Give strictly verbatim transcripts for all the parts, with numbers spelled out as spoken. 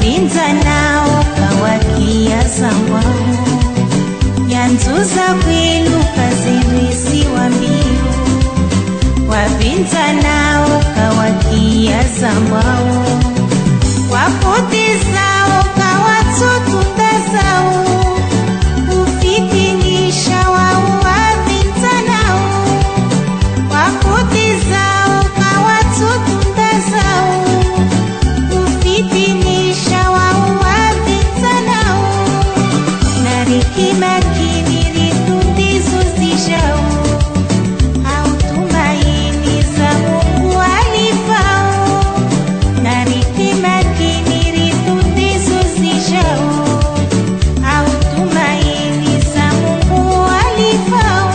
wapinza nao kawakia zambao, nyanzuza kwiluka zirisiwa mbio. Wapinza nao kawakia zambao, wapotezao kawatutunda zao, ufitinisha wao wapinza nao. Wapotezao kawatutunda zao, ufitinisha wao wapinza nao. Nariki makini ritundizo zijao, au tumaini za Mungu alifao. Nariki makini ritundizo zijao, au tumaini za Mungu alifao.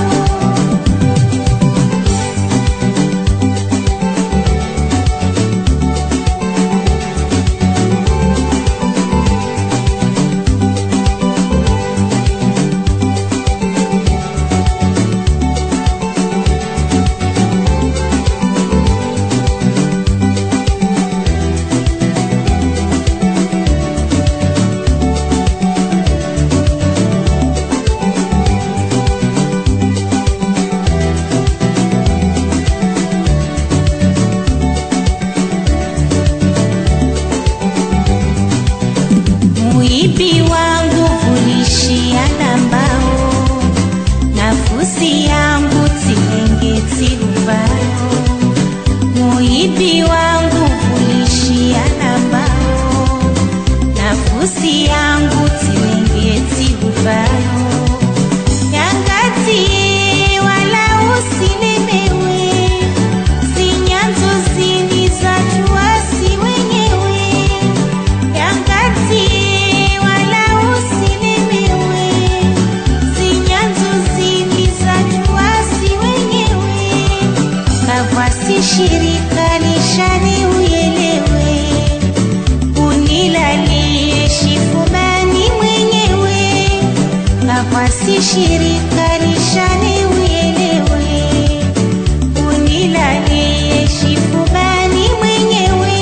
Muibi wangu vulishia na mbao, nafusi yangu tilengeti ubao. Muibi wangu vulishia na mbao, nafusi yangu tilengeti ubao. Yangatie wala usilemewe, zinyanzo zini za jua si wenyewe. Yangatie shirika nishani uyelewe, unilalie shifumani mwenyewe. Nafasi shirika nishani uyelewe, unilalie shifumani mwenyewe.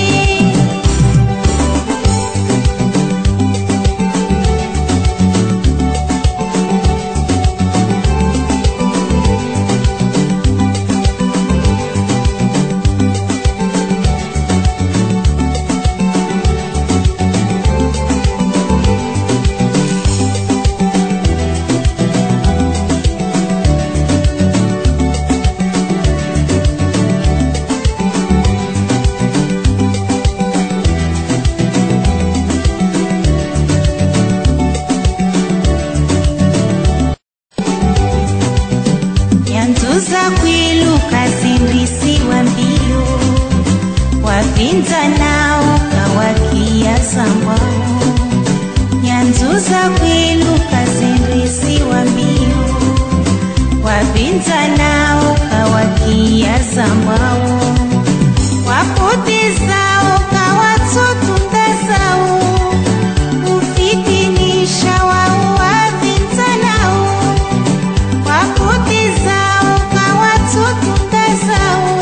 Nyanzuza kwiluka zirisiwa mbio, wapinza nao kawakia zambao. Nyanzuza kwiluka zirisiwa mbio, wapinza nao kawakia zambao. Wapotezao kawatutunda zao, ufitinisha wao wapinza nao. Wapotezao kawatutunda zao,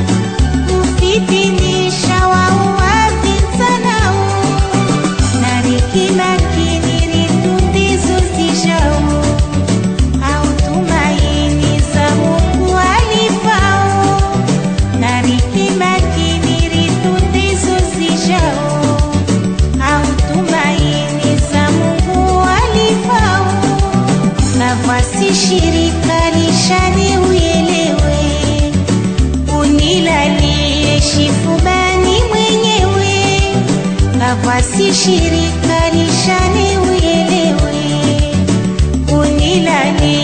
ufitinisha wao wapinza nao. Nariki makini ritundizo zijao, au tumaini za Mungu alifao. Nariki makini ritundizo zijao, au tumaini za Mungu alifao. Nafasi shirika nishani uyelewe, unilalie shifumani mwenyewe. Nafasi shirika nishani uyelewe, unilalie